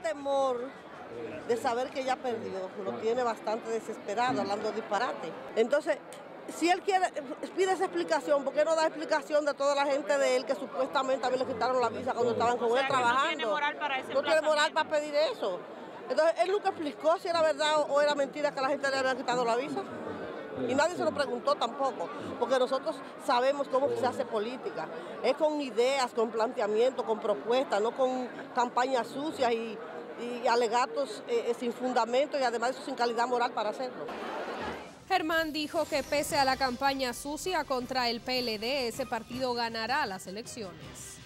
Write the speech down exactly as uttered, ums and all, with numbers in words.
temor de saber que ya perdió, lo tiene bastante desesperado, hablando disparate. Entonces, si él quiere, pide esa explicación, ¿por qué no da explicación de toda la gente de él que supuestamente a mí le quitaron la visa cuando estaban con o sea, él que trabajando? No tiene moral para ese No tiene moral para pedir eso. Entonces, él nunca explicó si era verdad o era mentira que la gente le había quitado la visa. Y nadie se lo preguntó tampoco, porque nosotros sabemos cómo se hace política. Es con ideas, con planteamientos, con propuestas, no con campañas sucias y, y alegatos eh, sin fundamento y además eso sin calidad moral para hacerlo. Germán dijo que pese a la campaña sucia contra el P L D, ese partido ganará las elecciones.